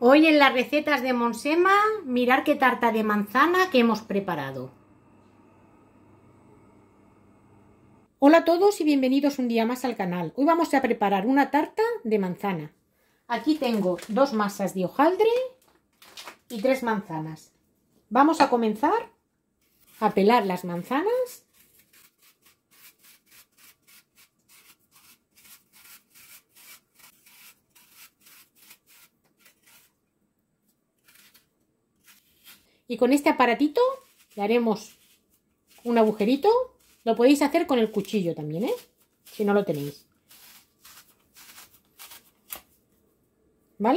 Hoy en las recetas de Monsema, mirad qué tarta de manzana que hemos preparado. Hola a todos y bienvenidos un día más al canal. Hoy vamos a preparar una tarta de manzana. Aquí tengo 2 masas de hojaldre y 3 manzanas. Vamos a comenzar a pelar las manzanas. Y con este aparatito le haremos un agujerito. Lo podéis hacer con el cuchillo también, si no lo tenéis. ¿Vale?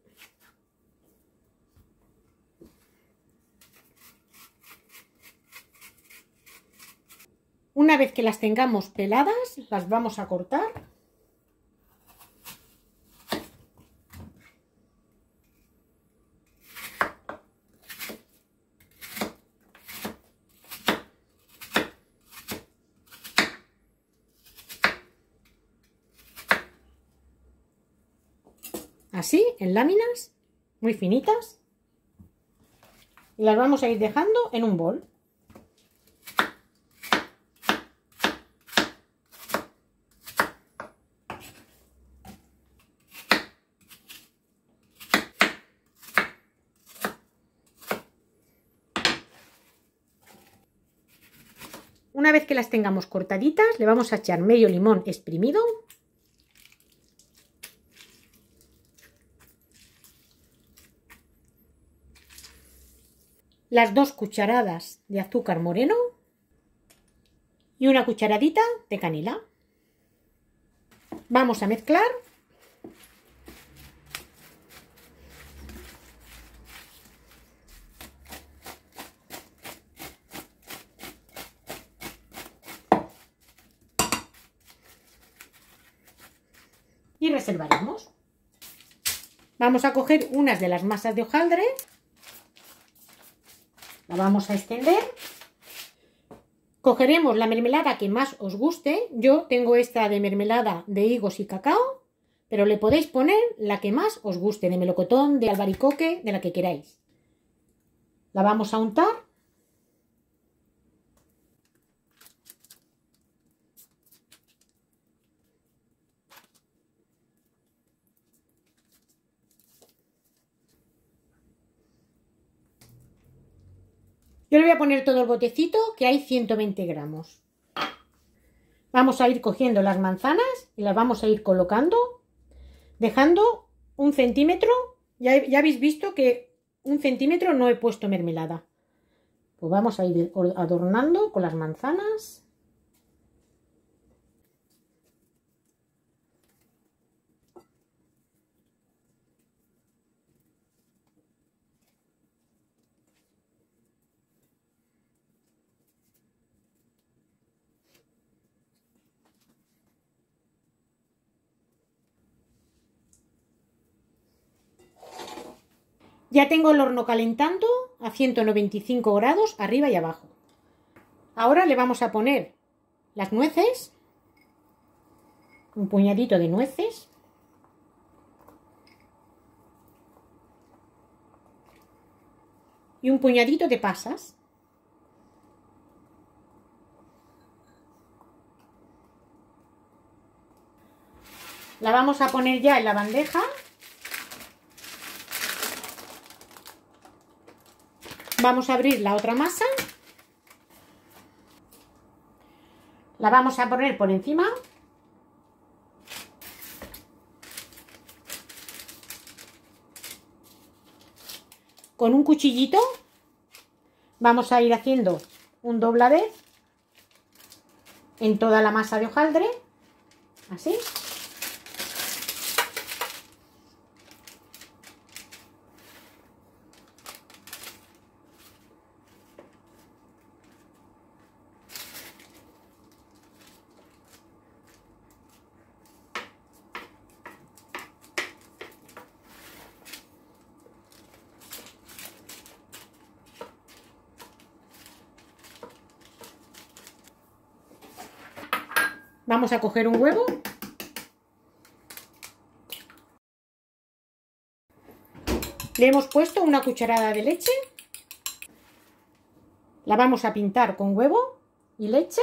Una vez que las tengamos peladas, las vamos a cortar. Así, en láminas muy finitas, y las vamos a ir dejando en un bol. Una vez que las tengamos cortaditas, le vamos a echar medio limón exprimido. Las 2 cucharadas de azúcar moreno y una cucharadita de canela. Vamos a mezclar. Y reservaremos. Vamos a coger unas de las masas de hojaldre. La vamos a extender. Cogeremos la mermelada que más os guste. Yo tengo esta de mermelada de higos y cacao, pero le podéis poner la que más os guste, de melocotón, de albaricoque, de la que queráis. La vamos a untar. Yo le voy a poner todo el botecito, que hay 120 gramos. Vamos a ir cogiendo las manzanas y las vamos a ir colocando, dejando 1 centímetro. Ya habéis visto que 1 centímetro no he puesto mermelada. Pues vamos a ir adornando con las manzanas. Ya tengo el horno calentando a 195 grados arriba y abajo. Ahora le vamos a poner las nueces, un puñadito de nueces, y un puñadito de pasas. La vamos a poner ya en la bandeja. Vamos a abrir la otra masa. La vamos a poner por encima. Con un cuchillito vamos a ir haciendo un dobladez en toda la masa de hojaldre. Así. Vamos a coger un huevo. Le hemos puesto una cucharada de leche. La vamos a pintar con huevo y leche.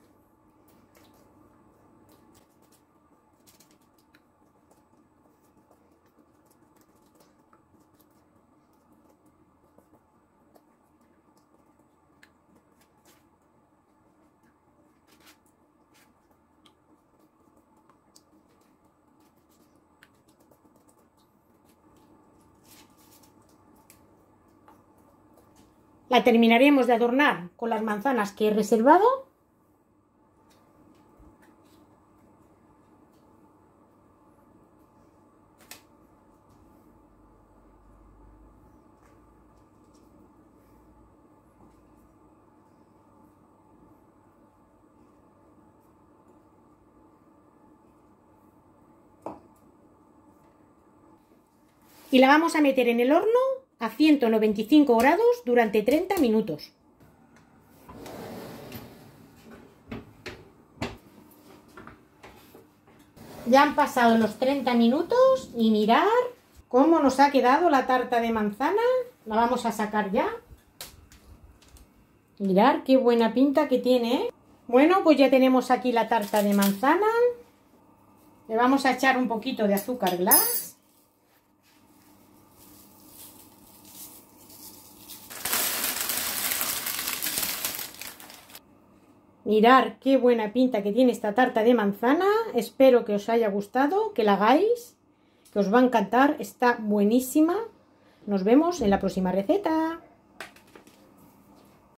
La terminaremos de adornar con las manzanas que he reservado. Y la vamos a meter en el horno a 195 grados durante 30 minutos. Ya han pasado los 30 minutos y mirad cómo nos ha quedado la tarta de manzana. La vamos a sacar ya. Mirad qué buena pinta que tiene, ¿eh? Bueno, pues ya tenemos aquí la tarta de manzana. Le vamos a echar un poquito de azúcar glass. Mirad qué buena pinta que tiene esta tarta de manzana. Espero que os haya gustado, que la hagáis, que os va a encantar. Está buenísima. Nos vemos en la próxima receta.